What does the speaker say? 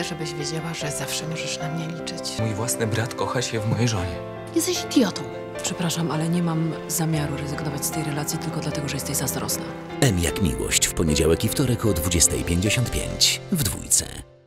Chcę, żebyś wiedziała, że zawsze możesz na mnie liczyć. Mój własny brat kocha się w mojej żonie. Jesteś idiotą. Przepraszam, ale nie mam zamiaru rezygnować z tej relacji tylko dlatego, że jesteś zazdrosna. M jak miłość w poniedziałek i wtorek o 20:55 w Dwójce.